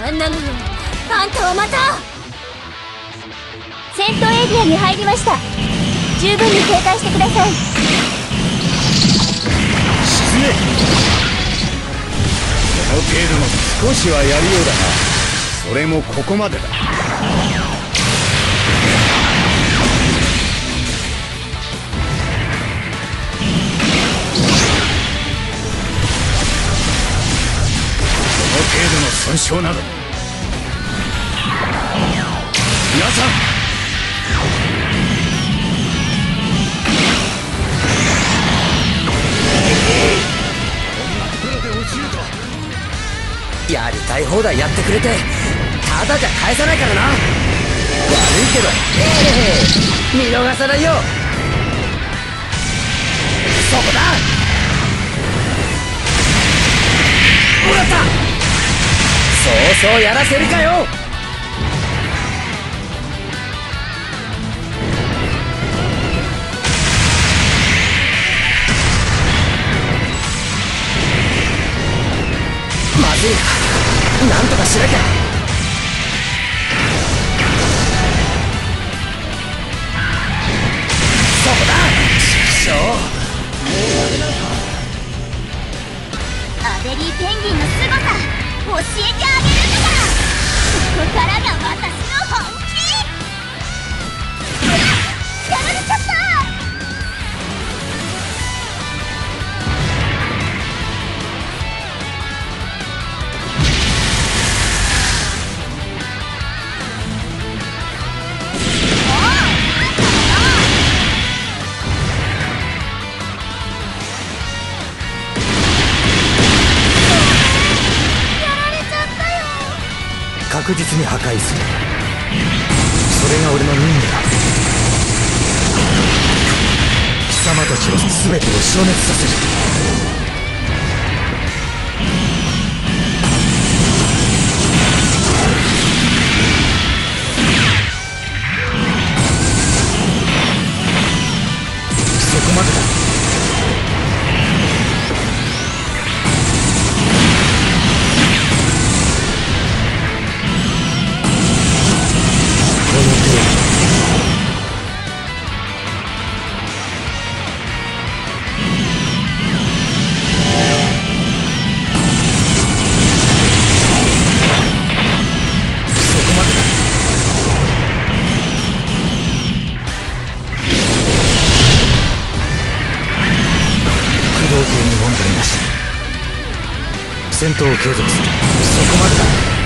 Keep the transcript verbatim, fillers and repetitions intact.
なんなのよ、あんたはまた。 戦闘エリアに入りました。十分に警戒してください。 失礼。この程度の少しはやるようだが、それもここまでだ。この程度の損傷など。皆さん、 やりたい放題やってくれてただじゃ返さないからな。悪いけど、えー、見逃さないよ。そこだ。もらった。そうそうやらせるかよ。まずいな、なんとかしなきゃ。そこだ。ちくしょう、もうダメなのか。 アデリーペンギンの凄さ教えてあげるんだから。ここからが私の本気。やられちゃった。 確実に破壊する。それが俺の任務だ。貴様たちの全てを消滅させる。そこまでだ。戦闘を継続する。そこまでだ。